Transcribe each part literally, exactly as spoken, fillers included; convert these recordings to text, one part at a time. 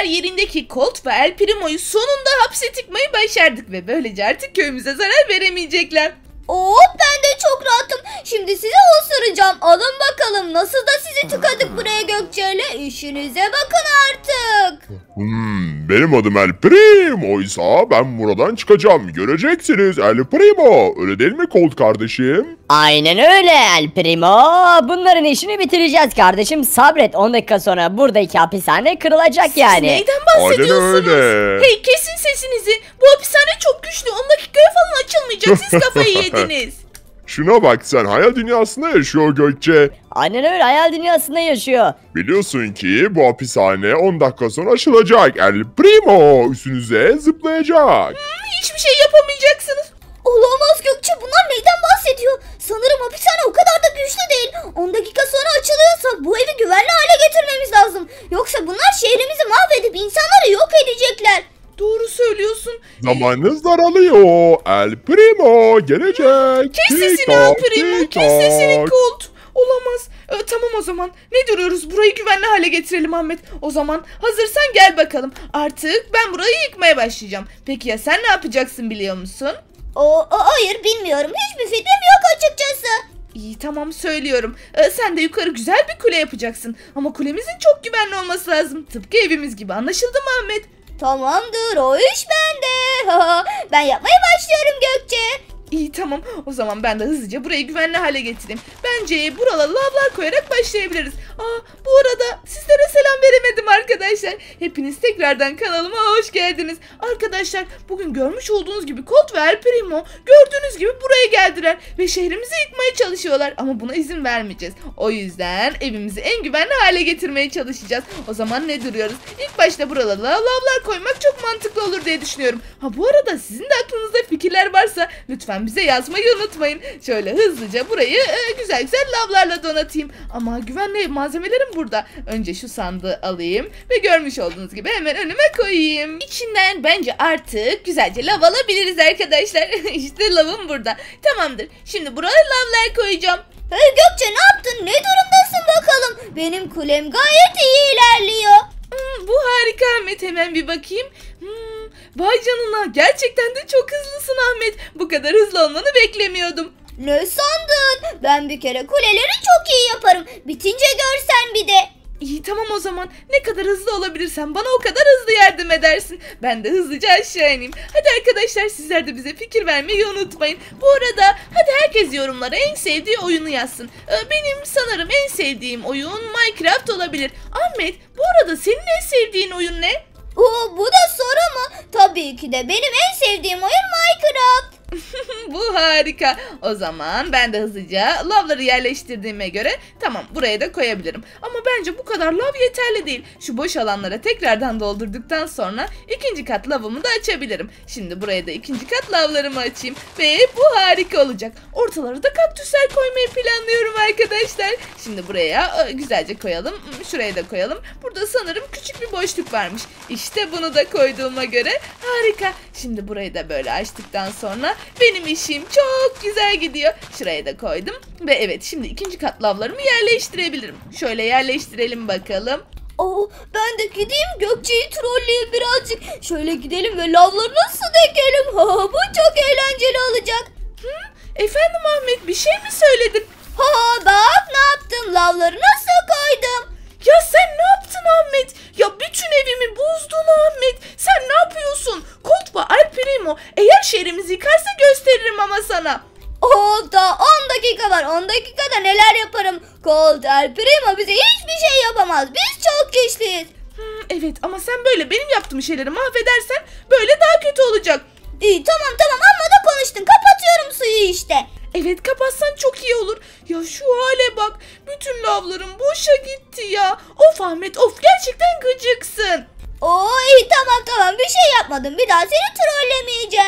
keyifler yerindeki Colt ve El Primo'yu sonunda hapse tıkmayı başardık ve böylece artık köyümüze zarar veremeyecekler. Oo, ben de çok rahatım. Şimdi size osuracağım. Alın bakalım, nasıl da sizi tıkadık buraya Gökçe'yle. İşinize bakın artık. Hmm, benim adım El Primo. Oysa ben buradan çıkacağım. Göreceksiniz El Primo. Öyle değil mi Colt kardeşim? Aynen öyle El Primo. Bunların işini bitireceğiz kardeşim. Sabret, on dakika sonra buradaki hapishane kırılacak yani. Neyden bahsediyorsunuz? Aynen öyle. Hey, kesin sesinizi. Bu hapishane çok güçlü. on dakikaya falan açılmayacak. Siz kafayı yediniz. Şuna bak, sen hayal dünyasında yaşıyor Gökçe. Aynen öyle, hayal dünyasında yaşıyor. Biliyorsun ki bu hapishane on dakika sonra açılacak. El Primo üstünüze zıplayacak. Hiçbir şey yapamayacaksınız. Olamaz Gökçe, bunlar neyden bahsediyor? Sanırım hapishane o kadar da güçlü değil. on dakika sonra açılıyorsa bu evi güvenli hale getirmemiz lazım. Yoksa bunlar şehrimizi mahvedip insanları yok edecekler. Doğru söylüyorsun. Zamanınız daralıyor. El Primo gelecek. Kes sesini Tik-tak, El Primo. Kes tik-tak. sesini Colt. Olamaz. Ee, tamam o zaman. Ne duruyoruz? Burayı güvenli hale getirelim Ahmet. O zaman hazırsan gel bakalım. Artık ben burayı yıkmaya başlayacağım. Peki ya sen ne yapacaksın biliyor musun? O, o hayır, bilmiyorum. Hiçbir fikrim yok açıkçası. İyi, tamam, söylüyorum. Ee, sen de yukarı güzel bir kule yapacaksın. Ama kulemizin çok güvenli olması lazım. Tıpkı evimiz gibi. Anlaşıldı mı Ahmet? Tamamdır, o iş bende. Ben yapmaya başlıyorum Gökçe. İyi, tamam. O zaman ben de hızlıca burayı güvenli hale getireyim. Bence buralara lavlar koyarak başlayabiliriz. Aa, bu arada sizlere selam veremedim arkadaşlar. Hepiniz tekrardan kanalıma hoş geldiniz. Arkadaşlar, bugün görmüş olduğunuz gibi Colt ve El Primo gördüğünüz gibi buraya geldiler. Ve şehrimizi yıkmaya çalışıyorlar. Ama buna izin vermeyeceğiz. O yüzden evimizi en güvenli hale getirmeye çalışacağız. O zaman ne duruyoruz? İlk başta buralara lavlar koymak çok mantıklı olur diye düşünüyorum. Ha, bu arada sizin de aklınızda fikirler varsa lütfen bize yazmayı unutmayın. Şöyle hızlıca burayı e, güzel güzel lavlarla donatayım. Ama güvenli malzemelerim burada. Önce şu sandığı alayım ve görmüş olduğunuz gibi hemen önüme koyayım. İçinden bence artık güzelce lav alabiliriz arkadaşlar. İşte lavım burada. Tamamdır. Şimdi buraya lavlar koyacağım. Hey Gökçe, ne yaptın? Ne durumdasın bakalım? Benim kulem gayet iyi ilerliyor. Hmm, bu harika Ahmet. Hemen bir bakayım. Hmm, vay canına. Gerçekten de çok hızlısın Ahmet. Bu kadar hızlı olmanı beklemiyordum. Ne sandın? Ben bir kere kuleleri çok iyi yaparım. Bitince görsen bir de. İyi, tamam o zaman. Ne kadar hızlı olabilirsen bana o kadar hızlı yardım edersin. Ben de hızlıca aşağı ineyim. Hadi arkadaşlar, sizler de bize fikir vermeyi unutmayın. Bu arada hadi herkes yorumlara en sevdiği oyunu yazsın. Ee, benim sanırım en sevdiğim oyun Minecraft olabilir. Ahmet, bu arada senin en sevdiğin oyun ne? Oo, bu da soru mu? Tabii ki de benim en sevdiğim oyun Minecraft. Bu harika. O zaman ben de hızlıca lavları yerleştirdiğime göre tamam, buraya da koyabilirim. Ama bence bu kadar lav yeterli değil. Şu boş alanlara tekrardan doldurduktan sonra ikinci kat lavımı da açabilirim. Şimdi buraya da ikinci kat lavlarımı açayım. Ve bu harika olacak. Ortalara da kaktüsler koymayı planlıyorum arkadaşlar. Şimdi buraya güzelce koyalım. Şuraya da koyalım. Burada sanırım küçük bir boşluk varmış. İşte bunu da koyduğuma göre harika. Şimdi burayı da böyle açtıktan sonra benim işim çok güzel gidiyor. Şuraya da koydum. Ve evet, şimdi ikinci kat lavlarımı yerleştirebilirim. Şöyle yerleştirelim bakalım. Oo, ben de gideyim Gökçe'yi trolleyeyim birazcık. Şöyle gidelim ve lavları nasıl dökelim? Ha, bu çok eğlenceli olacak. Hı? Efendim Ahmet, bir şey mi söyledin? Ha, bak ne yaptım, lavları nasıl koydum? Ya sen ne yaptın Ahmet? Ya bütün evimi bozdun Ahmet. Sen ne yapıyorsun? Colt ve El Primo eğer şehrimizi yıkarsa gösteririm ama sana. Oo, daha on dakika var. on dakikada neler yaparım? Colt, El Primo bize hiçbir şey yapamaz. Biz çok güçlüyüz. Hmm, evet, ama sen böyle benim yaptığım şeyleri mahvedersen böyle daha kötü olacak. İyi, tamam tamam, amma da konuştun. Kapatıyorum suyu işte. Evet, kapatsan çok iyi olur. Ya şu hale bak. Bütün lavlarım boşa gitti ya. Of Ahmet, of, gerçekten gıcıksın. Oo, iyi, tamam tamam, bir şey yapmadım. Bir daha seni trollemeyeceğim.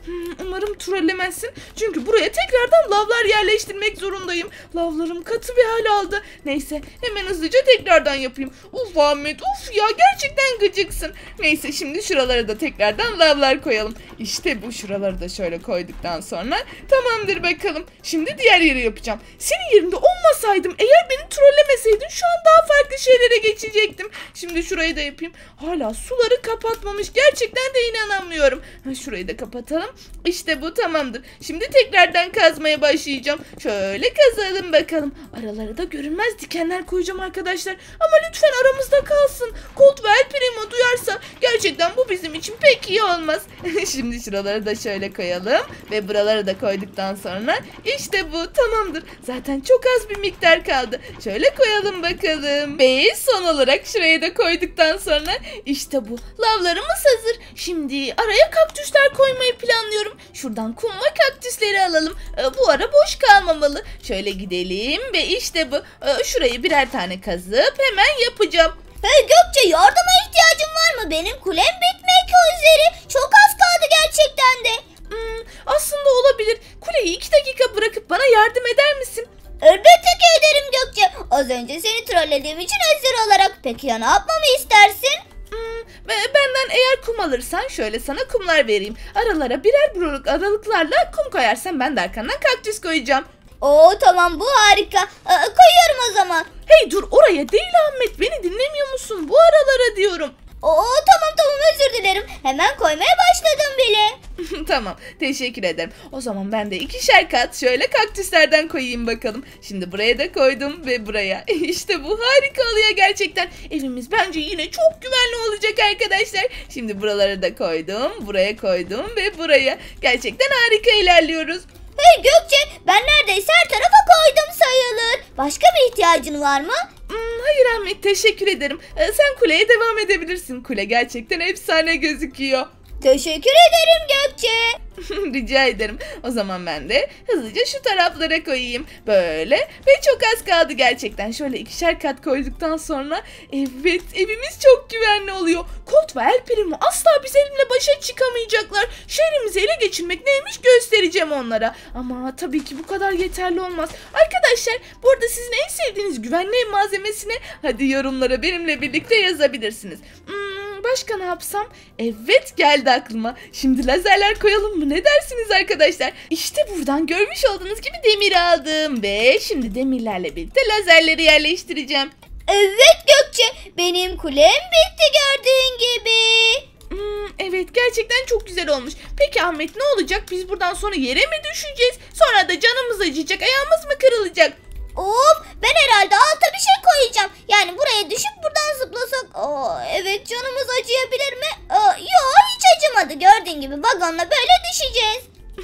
Hmm, umarım trollemezsin. Çünkü buraya tekrardan lavlar yerleştirmek zorundayım. Lavlarım katı bir hal aldı. Neyse hemen hızlıca tekrardan yapayım. Uf Ahmet uf ya gerçekten gıcıksın. Neyse şimdi şuralara da tekrardan lavlar koyalım. İşte bu şuraları da şöyle koyduktan sonra tamamdır bakalım. Şimdi diğer yeri yapacağım. Senin yerinde olmasaydım eğer beni trollemeseydin şu an daha farklı şeylere geçecektim. Şimdi şurayı da yapayım. Hala suları kapatmamış. Gerçekten de inanamıyorum. Ha, şurayı da kapatalım. İşte bu tamamdır. Şimdi tekrardan kazmaya başlayacağım. Şöyle kazalım bakalım. Aralara da görünmez dikenler koyacağım arkadaşlar. Ama lütfen aramızda kalsın. Colt ve El Primo duyarsa gerçekten bu bizim için pek iyi olmaz. Şimdi şuraları da şöyle koyalım. Ve buraları da koyduktan sonra işte bu tamamdır. Zaten çok az bir miktar kaldı. Şöyle koyalım bakalım. Ve son olarak şuraya da koyduktan sonra işte bu. Lavlarımız hazır. Şimdi araya kaktüsler koymayı planlıyorum. Şuradan kum ve kaktüsleri alalım. Ee, bu ara boş kalmamalı. Şöyle gidelim ve işte bu. Ee, şurayı birer tane kazıp hemen yapacağım. Hey Gökçe, yardıma ihtiyacın var mı? Benim kulem bitmek üzere. Çok az kaldı gerçekten de. Hmm, aslında olabilir. Kuleyi iki dakika bırakıp bana yardım eder misin? Elbette ki ederim Gökçe. Az önce seni trollediğim için özür olarak. Peki ya ne yapmamı istersin? Hmm, benden eğer kum alırsan şöyle sana kumlar vereyim. Aralara birer broluk aralıklarla kum koyarsan ben de arkandan kaktüs koyacağım. Oo tamam, bu harika. Ee, koyuyorum o zaman. Hey dur, oraya değil Ahmet, beni dinlemiyor musun? Bu aralara diyorum. Oo tamam tamam, özür dilerim. Hemen koymaya başladım bile. Tamam, teşekkür ederim. O zaman ben de ikişer kat şöyle kaktüslerden koyayım bakalım. Şimdi buraya da koydum ve buraya. İşte bu harika oluyor gerçekten. Evimiz bence yine çok güvenli olacak arkadaşlar. Şimdi buraları da koydum, buraya koydum ve buraya. Gerçekten harika ilerliyoruz. Hey Gökçe, ben neredeyse her tarafa koydum sayılır. Başka bir ihtiyacın var mı? Hmm, hayır Ahmet, teşekkür ederim. Ee, sen kuleye devam edebilirsin. Kule gerçekten efsane gözüküyor. Teşekkür ederim Gökçe. Rica ederim. O zaman ben de hızlıca şu taraflara koyayım. Böyle ve çok az kaldı gerçekten. Şöyle ikişer kat koyduktan sonra evet, evimiz çok güvenli oluyor. Colt ve El Primo asla bizimle başa çıkamayacaklar. Şehrimizi ele geçirmek neymiş göstereceğim onlara. Ama tabii ki bu kadar yeterli olmaz. Arkadaşlar, burada sizin en sevdiğiniz güvenli ev malzemesini hadi yorumlara benimle birlikte yazabilirsiniz. Hmm, başka ne yapsam? Evet, geldi aklıma. Şimdi lazerler koyalım mı? Ne dersiniz arkadaşlar? İşte buradan görmüş olduğunuz gibi demir aldım ve şimdi demirlerle birlikte lazerleri yerleştireceğim. Evet Gökçe, benim kulem bitti gördüğün gibi. Hmm, evet, gerçekten çok güzel olmuş. Peki Ahmet, ne olacak? Biz buradan sonra yere mi düşeceğiz? Sonra da canımız acıyacak, ayağımız mı kırılacak? Of, ben herhalde alta bir şey koyacağım. Yani buraya düşüp buradan zıplasak. Aa, evet, canımız acıyabilir mi? Aa, yok, hiç acımadı. Gördüğün gibi vagonla böyle düşeceğiz.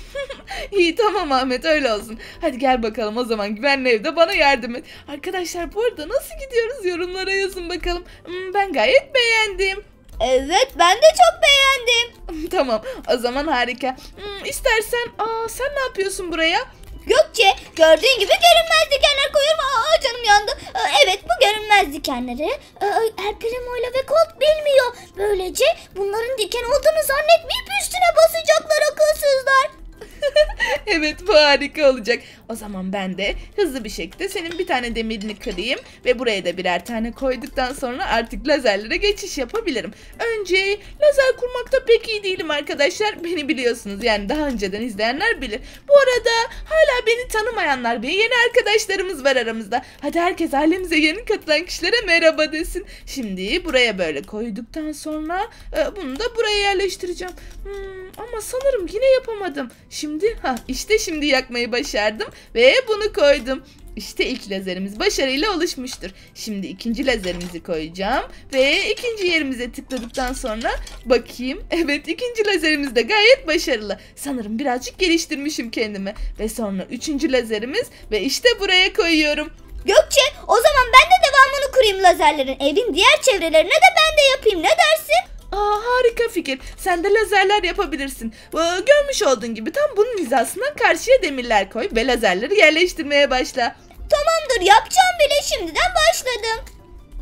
İyi, tamam Ahmet, öyle olsun. Hadi gel bakalım o zaman, güvenli evde bana yardım et. Arkadaşlar, bu arada nasıl gidiyoruz? Yorumlara yazın bakalım. Hmm, ben gayet beğendim. Evet, ben de çok beğendim. Tamam, o zaman harika. Hmm, istersen aa, sen ne yapıyorsun buraya? Gökçe, gördüğün gibi görünmez dikenler koyuyorum. Aa, canım yandı. Aa, evet, bu görünmez dikenleri aa, El Primo ile ve Colt bilmiyor. Böylece bunların diken olduğunu zannetmeyip üstüne basacaklar akılsızlar. Evet, bu harika olacak. O zaman ben de hızlı bir şekilde senin bir tane demirini kırayım ve buraya da birer tane koyduktan sonra artık lazerlere geçiş yapabilirim. Önce lazer kurmakta pek iyi değilim arkadaşlar. Beni biliyorsunuz, yani daha önceden izleyenler bilir. Bu arada hala beni tanımayanlar ve yeni arkadaşlarımız var aramızda. Hadi herkes ailemize yeni katılan kişilere merhaba desin. Şimdi buraya böyle koyduktan sonra e, bunu da buraya yerleştireceğim. Hmm, ama sanırım yine yapamadım. Şimdi ha işte şimdi yakmayı başardım ve bunu koydum. İşte ilk lazerimiz başarıyla oluşmuştur. Şimdi ikinci lazerimizi koyacağım ve ikinci yerimize tıkladıktan sonra bakayım. Evet, ikinci lazerimiz de gayet başarılı. Sanırım birazcık geliştirmişim kendimi. Ve sonra üçüncü lazerimiz ve işte buraya koyuyorum. Gökçe, o zaman ben de devamını kurayım lazerlerin. Evin diğer çevrelerine de ben de yapayım, ne dersin? Aa, harika fikir. Sen de lazerler yapabilirsin. Ee, görmüş olduğun gibi tam bunun hizasından karşıya demirler koy ve lazerleri yerleştirmeye başla. Tamamdır, yapacağım bile, şimdiden başladım.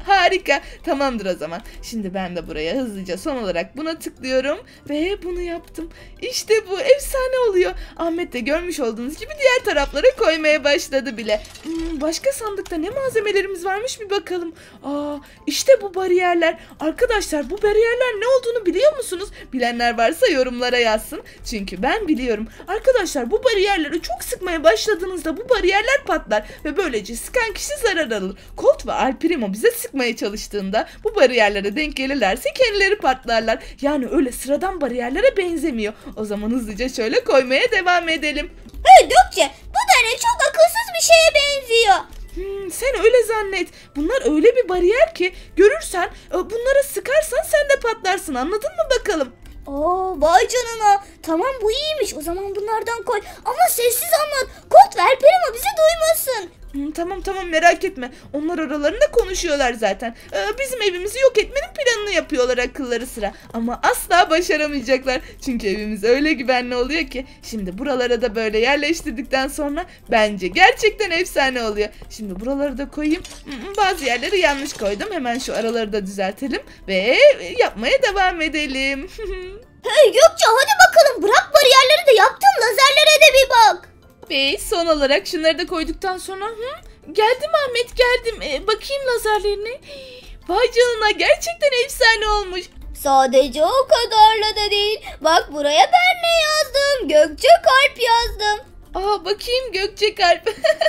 Harika. Tamamdır o zaman. Şimdi ben de buraya hızlıca son olarak buna tıklıyorum ve bunu yaptım. İşte bu efsane oluyor. Ahmet de görmüş olduğunuz gibi diğer taraflara koymaya başladı bile. Hmm, başka sandıkta ne malzemelerimiz varmış bir bakalım. Aa, işte bu bariyerler. Arkadaşlar bu bariyerler ne olduğunu biliyor musunuz? Bilenler varsa yorumlara yazsın. Çünkü ben biliyorum. Arkadaşlar bu bariyerleri çok sıkmaya başladığınızda bu bariyerler patlar ve böylece sıkan kişi zarar alır. Colt ve El Primo bize sıkmaya çalıştığında bu bariyerlere denk gelirlerse kendileri patlarlar. Yani öyle sıradan bariyerlere benzemiyor. O zaman hızlıca şöyle koymaya devam edelim. Hey Gökçe, bu da ne, çok akılsız bir şeye benziyor. Hmm, sen öyle zannet. Bunlar öyle bir bariyer ki görürsen bunlara sıkarsan sen de patlarsın. Anladın mı bakalım? Oo, vay canına. Tamam, bu iyiymiş. O zaman bunlardan koy. Ama sessiz anlat. Colt ve El Primo bizi duymasın. Hmm, tamam tamam merak etme. Onlar aralarında konuşuyorlar zaten. Ee, bizim evimizi yok etmenin planını yapıyorlar akılları sıra. Ama asla başaramayacaklar. Çünkü evimiz öyle güvenli oluyor ki. Şimdi buralara da böyle yerleştirdikten sonra bence gerçekten efsane oluyor. Şimdi buraları da koyayım. Hmm, bazı yerleri yanlış koydum. Hemen şu araları da düzeltelim. Ve yapmaya devam edelim. Hey Gökçe, hadi bakalım. Bırak bariyerleri de yaptığın lazerlere de bir bak. Ve son olarak şunları da koyduktan sonra hı, geldim Ahmet geldim. Ee, bakayım lazerlerine. Vay canına, gerçekten efsane olmuş. Sadece o kadarla da değil. Bak, buraya ben ne yazdım? Gökçe kalp yazdım. Aa, bakayım Gökçe kalp.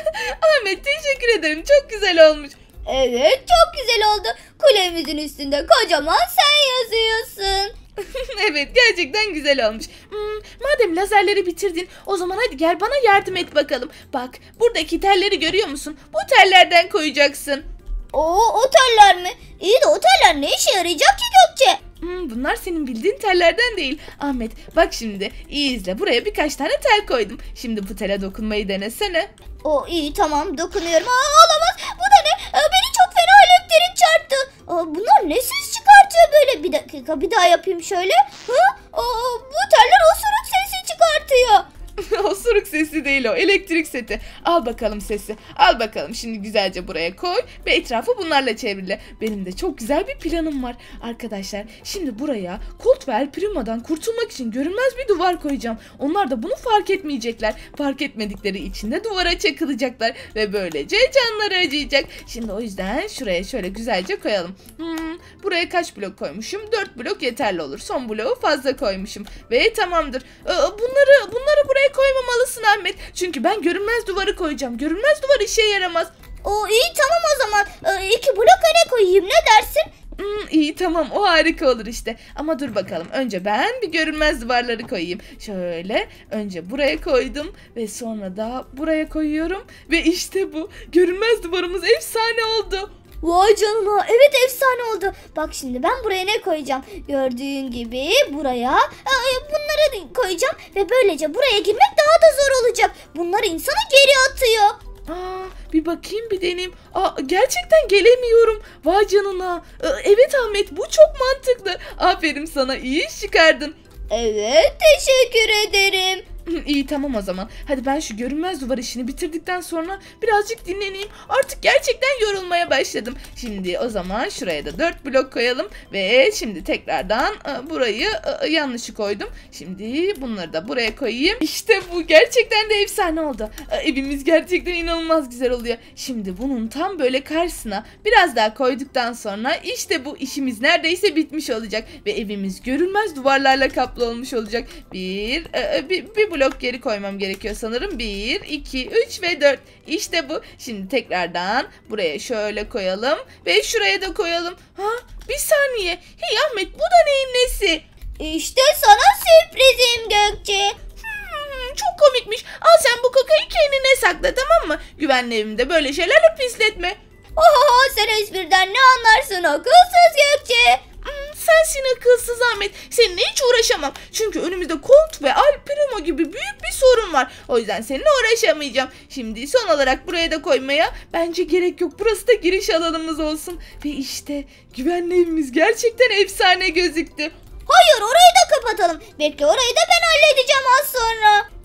Ahmet teşekkür ederim, çok güzel olmuş. Evet, çok güzel oldu. Kulemizin üstünde kocaman sen yazıyorsun. Evet, gerçekten güzel olmuş. Hmm, madem lazerleri bitirdin, o zaman hadi gel bana yardım et bakalım. Bak, buradaki telleri görüyor musun? Bu tellerden koyacaksın. Oo, oteller mi? İyi de oteller ne işe yarayacak ki Gökçe? Hmm, bunlar senin bildiğin tellerden değil. Ahmet bak şimdi iyi izle, buraya birkaç tane tel koydum. Şimdi bu tele dokunmayı denesene. O iyi, tamam, dokunuyorum. Aa, olamaz, bu da ne? Aa, beni çok fena elektrik çarptı. Aa, bunlar ne ses çıkartıyor böyle? Bir dakika, bir daha yapayım şöyle. Ha? Aa, bu teller osuruk sesi çıkartıyor. Osuruk sesi değil o, elektrik seti. Al bakalım sesi, al bakalım. Şimdi güzelce buraya koy ve etrafı bunlarla çevrile. Benim de çok güzel bir planım var arkadaşlar. Şimdi buraya Colt ve El Primo'dan kurtulmak için görünmez bir duvar koyacağım. Onlar da bunu fark etmeyecekler. Fark etmedikleri için de duvara çakılacaklar ve böylece canları acıyacak. Şimdi o yüzden şuraya şöyle güzelce koyalım. Hmm, buraya kaç blok koymuşum? dört blok yeterli olur. Son bloğu fazla koymuşum ve tamamdır. Ee, bunları bunları buraya koymamalısın Ahmet. Çünkü ben görünmez duvarı koyacağım. Görünmez duvar işe yaramaz. O iyi, tamam o zaman. Ee, iki blok öne koyayım, ne dersin? Hmm, iyi tamam, o harika olur işte. Ama dur bakalım, önce ben bir görünmez duvarları koyayım. Şöyle önce buraya koydum ve sonra da buraya koyuyorum. Ve işte bu görünmez duvarımız efsane oldu. Vay canına, evet efsane oldu. Bak şimdi ben buraya ne koyacağım? Gördüğün gibi buraya e, bunları koyacağım ve böylece buraya girmek daha da zor olacak. Bunlar insanı geri atıyor. Aa, bir bakayım, bir deneyeyim. Aa, gerçekten gelemiyorum. Vay canına. Ee, evet Ahmet, bu çok mantıklı. Aferin sana, iyi iş çıkardın. Evet, teşekkür ederim. İyi tamam o zaman. Hadi ben şu görünmez duvar işini bitirdikten sonra birazcık dinleneyim. Artık gerçekten yorulmaya başladım. Şimdi o zaman şuraya da dört blok koyalım. Ve şimdi tekrardan burayı yanlışı koydum. Şimdi bunları da buraya koyayım. İşte bu gerçekten de efsane oldu. Evimiz gerçekten inanılmaz güzel oluyor. Şimdi bunun tam böyle karşısına biraz daha koyduktan sonra işte bu işimiz neredeyse bitmiş olacak. Ve evimiz görünmez duvarlarla kaplı olmuş olacak. Bir, bir, bir blok geri koymam gerekiyor sanırım. bir, iki, üç ve dört. İşte bu. Şimdi tekrardan buraya şöyle koyalım. Ve şuraya da koyalım. Ha, bir saniye. Hey Ahmet, bu da neyin nesi? İşte sana sürprizim Gökçe. Hmm, çok komikmiş. Al sen bu kakayı kendine sakla, tamam mı? Güvenli evimde böyle şeylerle pisletme. Oho, sen espriden ne anlarsın akılsız Gökçe? Hmm, sensin akılsız Ahmet. Seninle hiç uğraşamam. Çünkü önümüzde Colt ve El Primo gibi büyük bir sorun var. O yüzden seninle uğraşamayacağım. Şimdi son olarak buraya da koymaya bence gerek yok. Burası da giriş alanımız olsun. Ve işte güvenli evimiz gerçekten efsane gözüktü. Hayır, orayı da kapatalım. Bekle, orayı da ben halledeceğim az sonra.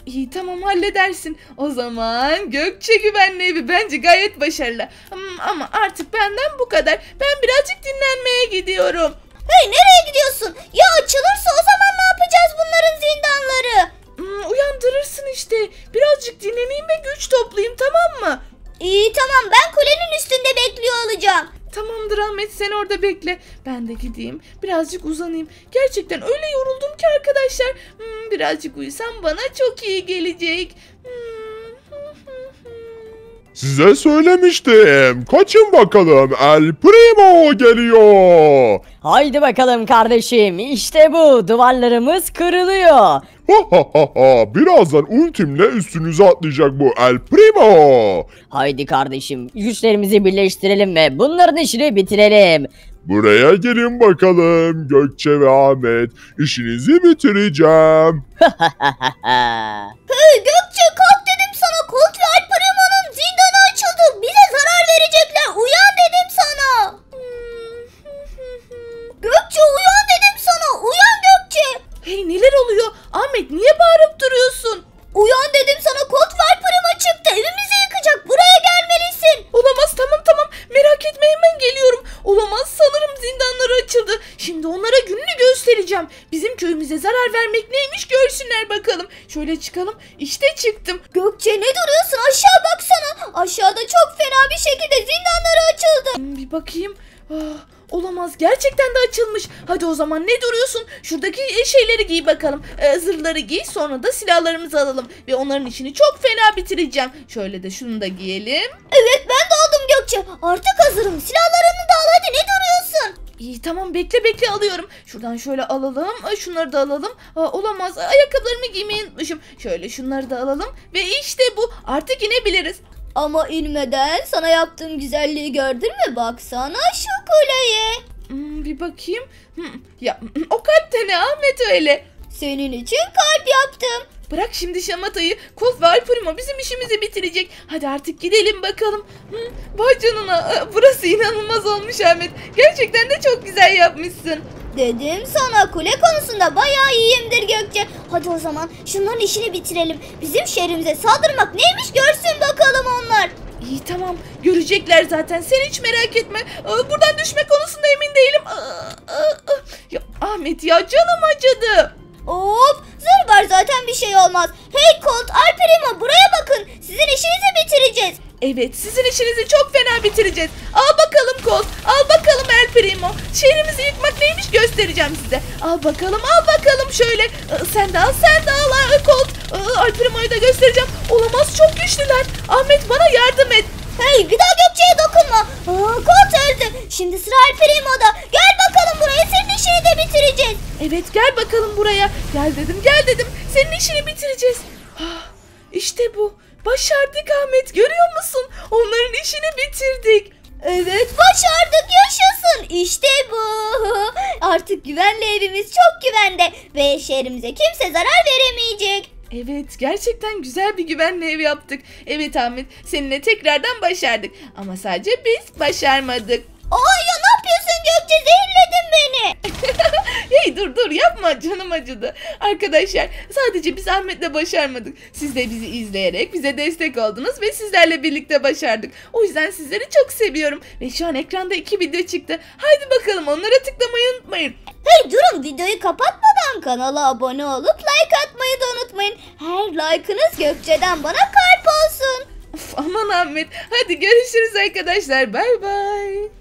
İyi tamam halledersin. O zaman Gökçe güvenli evi bence gayet başarılı. Hmm, ama artık benden bu kadar. Ben birazcık dinlenmeye gidiyorum. Hey nereye gidiyorsun? Ya açılırsa o zaman ne yapacağız bunların zindanları? Hmm, uyandırırsın işte. Birazcık dinleneyim ve güç toplayayım, tamam mı? İyi tamam, ben kulenin üstünde bekliyor olacağım. Tamamdır Ahmet, sen orada bekle. Ben de gideyim birazcık uzanayım. Gerçekten öyle yoruldum ki arkadaşlar. Hmm, birazcık uyusam bana çok iyi gelecek. Hmm. Size söylemiştim. Kaçın bakalım. El Primo geliyor. Haydi bakalım kardeşim, işte bu duvarlarımız kırılıyor. Ha ha ha ha. Birazdan ultimle üstünüze atlayacak bu El Primo. Haydi kardeşim, güçlerimizi birleştirelim ve bunların işini bitirelim. Buraya gelin bakalım Gökçe ve Ahmet. İşinizi bitireceğim. Hey Gökçe, kalk dedim sana. Colt ve El Primo'nun zindanı açıldı. Bize zarar verecekler. Uyan dedim sana. Gökçe uyan dedim sana. Uyan Gökçe. Hey, neler oluyor? Ahmet niye bağırıp duruyorsun? Uyan dedim sana. Colt ve El Primo çıktı. Evimizi yıkacak. Buraya gelmelisin. Olamaz, tamam tamam, merak etme, hemen geliyorum. Olamaz, sanırım zindanları açıldı. Şimdi onlara gününü göstereceğim. Bizim köyümüze zarar vermek neymiş görsünler bakalım. Şöyle çıkalım, işte çıktım. Gökçe ne duruyorsun? Aşağı baksana. Aşağıda çok fena bir şekilde zindanları açıldı. Hmm, Bir bakayım. Ah, olamaz, gerçekten de açılmış. Hadi o zaman ne duruyorsun? Şuradaki şeyleri giy bakalım. Ee, zırhları giy, sonra da silahlarımızı alalım. Ve onların işini çok fena bitireceğim. Şöyle de şunu da giyelim. Evet ben de aldım Gökçe. Artık hazırım. Silahlarını da al, hadi ne duruyorsun? İyi tamam, bekle bekle alıyorum. Şuradan şöyle alalım. Ay, şunları da alalım. Aa, olamaz, ayakkabılarımı giymeyi unutmuşum. Şöyle şunları da alalım. Ve işte bu, artık inebiliriz. Ama inmeden sana yaptığım güzelliği gördün mü? Baksana şu kuleye. Hmm, bir bakayım. Hmm, ya o kalp de ne Ahmet öyle? Senin için kalp yaptım. Bırak şimdi şamatayı. Colt ve El Primo bizim işimizi bitirecek. Hadi artık gidelim bakalım. Hmm, vay canına, burası inanılmaz olmuş Ahmet. Gerçekten de çok güzel yapmışsın. Dedim sana, kule konusunda bayağı iyiyimdir Gökçe. Hadi o zaman şunların işini bitirelim. Bizim şehrimize saldırmak neymiş görsün bakalım onlar. İyi tamam, görecekler zaten, sen hiç merak etme. Aa, buradan düşme konusunda emin değilim. Aa, aa, aa. Ya Ahmet ya, canım acıdı. Hop, zırh var zaten, bir şey olmaz. Hey Colt, El Primo, buraya bakın. Sizin işinizi bitireceğiz. Evet, sizin işinizi çok fena bitireceğiz. Al bakalım Colt, al bakalım El Primo. Şehrimizi yıkmak neymiş göstereceğim size. Al bakalım, al bakalım şöyle. Ee, sen de al, sen de al al, Colt. Ee, El Primo'yu da göstereceğim. Olamaz, çok güçlüler. Ahmet, bana yardım et. Hey, bir daha Gökçe'ye dokunma. Aa, Colt öldü. Şimdi sıra El Primo'da. Gel bakalım buraya, senin işini de bitireceğiz. Evet, gel bakalım buraya. Gel dedim, gel dedim. Senin işini bitireceğiz. Ah, işte bu. Başardık Ahmet, görüyor musun? Onların işini bitirdik. Evet, başardık, yaşasın. İşte bu. Artık güvenli evimiz çok güvende. Ve şehrimize kimse zarar veremeyecek. Evet, gerçekten güzel bir güvenli ev yaptık. Evet Ahmet, seninle tekrardan başardık. Ama sadece biz başarmadık. Aa ya, ne yapıyorsun Gökçe? Zehirledin beni. Hey dur dur yapma, canım acıdı. Arkadaşlar, sadece biz Ahmet'le başarmadık. Siz de bizi izleyerek bize destek oldunuz ve sizlerle birlikte başardık. O yüzden sizleri çok seviyorum. Ve şu an ekranda iki video çıktı. Haydi bakalım, onlara tıklamayı unutmayın. Hey durun, videoyu kapatmadan kanala abone olup like atmayı da unutmayın. Her like'ınız Gökçe'den bana kalp olsun. Of, aman Ahmet. Hadi görüşürüz arkadaşlar. Bay bay.